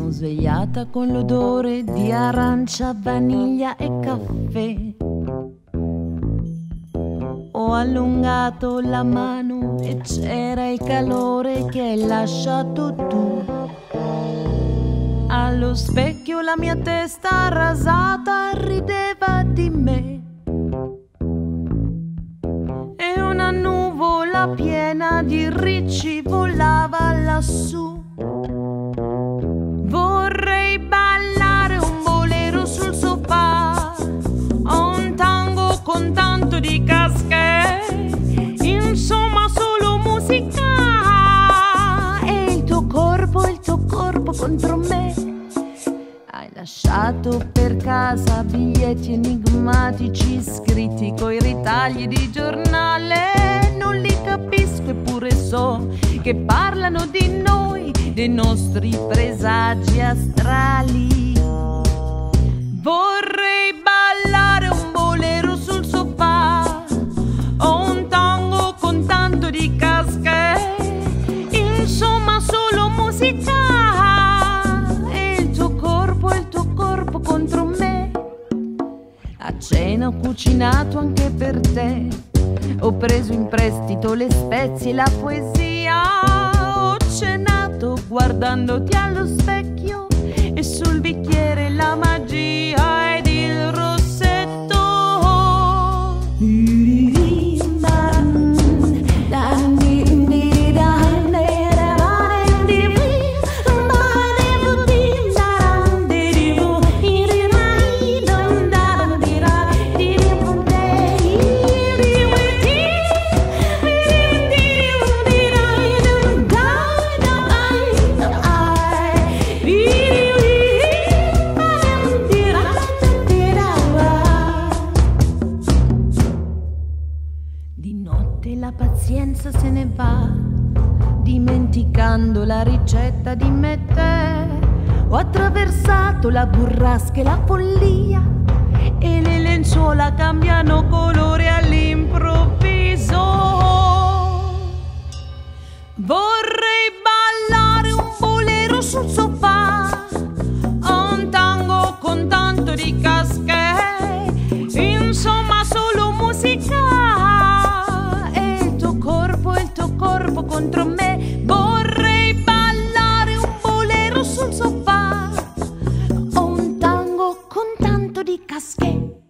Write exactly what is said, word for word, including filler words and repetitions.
sono svegliata con l'odore di arancia, vaniglia e caffè. Ho allungato la mano e c'era il calore che hai lasciato tu. Allo specchio la mia testa rasata rideva di me. E una nuvola piena di ricci volava lassù. Vorrei ballare un bolero sul sofà, o un tango con tanto di casche, insomma solo musica. E il tuo corpo, il tuo corpo contro me. Hai lasciato per casa biglietti enigmatici scritti coi ritagli di giornale. Non li capisco eppure so che parlano di noi, dei nostri presagi astrali. Vorrei ballare un bolero sul sofà, o un tango con tanto di casche, insomma solo musica. E il tuo corpo, il tuo corpo contro me. A cena ho cucinato anche per te, ho preso in prestito le spezie e la poesia. Ho cenato guardandoti allo specchio e sul bicchiere la magia ed il rossetto. Di notte la pazienza se ne va, dimenticando la ricetta di me e te. Ho attraversato la burrasca e la follia, e le lenzuola cambiano colore all'improvviso. Vorrei ballare un bolero sul sofà, o un tango con tanto di casche, insomma solo musica. Corpo contro me. Vorrei ballare un bolero sul sofà, o un tango con tanto di casche.